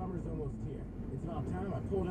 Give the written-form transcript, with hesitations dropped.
Summer's almost here. It's about time I pulled